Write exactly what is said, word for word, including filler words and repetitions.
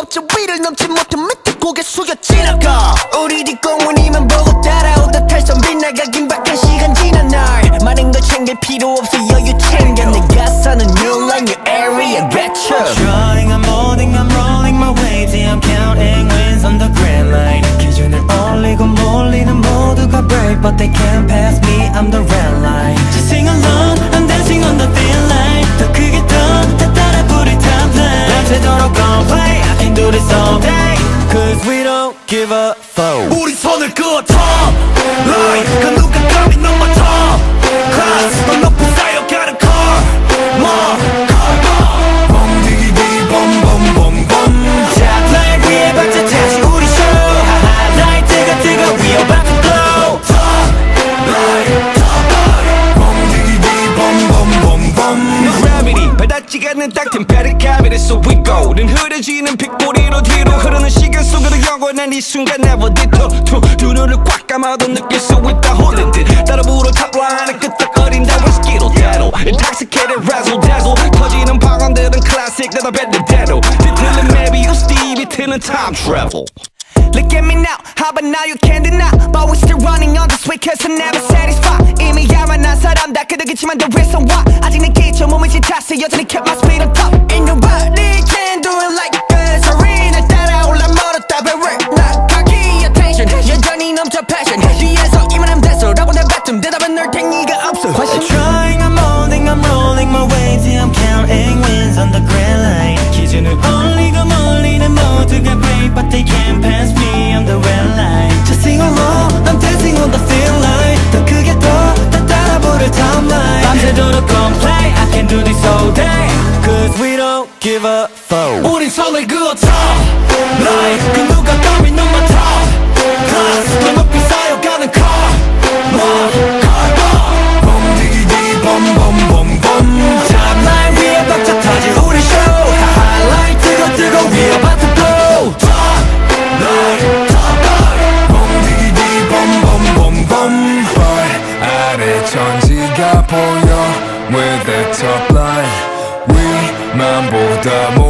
저 위를 넘지 못해 밑에 고개 숙여 지나가. 우리 뒷공문이만 보고 따라오다 탈선 빗나가긴 밖에 시간 지난 날 많은 걸 챙길 필요 없어 여유 챙겨 내가 사는 new line new area get you. Trying I'm holding I'm rolling my waves yeah, I'm counting wins on the grand line. 기준을 올리고 몰리는 모두가 break but they can't pass me I'm the red line. Just sing along I'm dancing on the thin line. 더 크게 더 따라 부를 top line. 밤새도록 gon' play I can do this all day Cause we don't give a fuck. 우리 손을 그어 top line 그 누가 감히 넘어 top class 더 높은 쌓여가는 car more car more bom디기디 bombombom top line 위에 박자 다시 우리 show 하이라이트가 뜨거 we about to blow. top line top line bom디기디 bombombom No gravity 바닥지가 않는 딱 템페리 cavity so we go 는 흐려지는 빗꼬리로 뒤로 흐르는 시간 속으로 영원한 이 순간 never detour 두 눈을 꽉 감아도 느낄 수 있다 홀린 듯 따라 불어 탑라인을 끄떡거린다 with skittle daddle intoxicated razzle dazzle 터지는 방언들은 classic 나도 뱉는대로 뒤틀린 maybe you Steve 이틀은 time travel. Look at me now, how about now you can't deny. But we're still running on this way cause I'm never satisfied. 이미 야만한 사람 다 그득이지만 the reason why 아직 내 기초 몸을 지탔어 여전히 kept my speed on top. Ain't nobody can do it like this. 어린애 따라올라 멀었다 but we're not cocky attention. 여전히 넘쳐 passion 뒤에서 이만하면 됐어라고 내뱉음 대답은 널 탱이가 없어. I'm trying I'm holding I'm rolling my waves yeah, I'm counting wins on the grand line. 기준을 올리고 몰리는 모두가 break but they can't pass me I'm the red line. Just sing along I'm dancing on the thin line. 더 크게 더 따라 부를 top line. 밤새도록 gon' play I can do this all day Cause we don't give a fuck. 우린 손을 그어 top line 그 누가 감히 넘어 top class 더 높이 쌓여가는 car more car more bom디기디 bombombom top line 위에 박자 터질 우리 show 하이라이트가 뜨거 we about to blow. top line top line bom디기디 bombombom 발 아래 천지가 보여 with the top line 위만 보다